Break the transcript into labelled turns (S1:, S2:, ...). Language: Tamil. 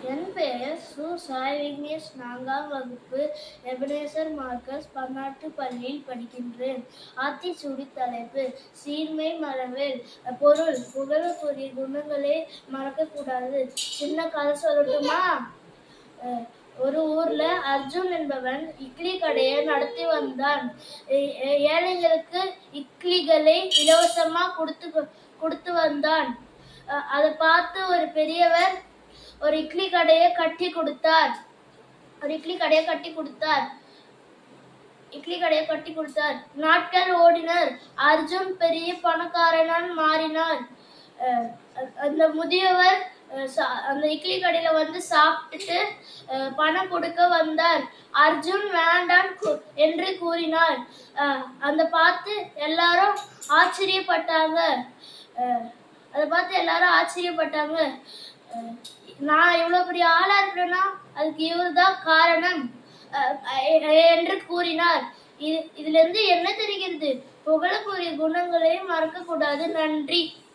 S1: என் பெயர் சு. சாய் விக்னேஷ். 4ஆம் வகுப்பு எபனேசர் மார்க்கஸ் பன்னாட்டு பள்ளியில் படிக்கின்றேன். ஆத்திச்சூடி தலைப்பு சீர்மை மறவேல். பொருள் புகழக்கூடிய குணங்களே மறக்கக்கூடாது. சின்ன கதை சொல்லட்டுமா? ஒரு ஊர்ல அர்ஜுன் என்பவன் இட்லி கடையை நடத்தி வந்தான். ஏழைகளுக்கு இட்லிகளை இலவசமா கொடுத்து வந்தான். அதை பார்த்து ஒரு பெரியவர் ஒரு இட்லி கடையை கட்டி கொடுத்தார். நாட்கள் ஓடினர். அர்ஜுன் பெரிய பணக்காரனான் மாறினார். அந்த முதியவர் அந்த இட்லி கடையில வந்து சாப்பிட்டுட்டு பணம் கொடுக்க வந்தார். அர்ஜுன் வேண்டான் என்று கூறினார். அதை பார்த்து எல்லாரும் ஆச்சரியப்பட்டாங்க. நான் இவ்வளவு பெரிய ஆளா இருக்கிறேன்னா அதுக்கு இவர்தான் காரணம் என்று கூறினார். இதுல இருந்து என்ன தெரிகிறது? புகழக்கூடிய குணங்களை மறக்க கூடாது. நன்றி.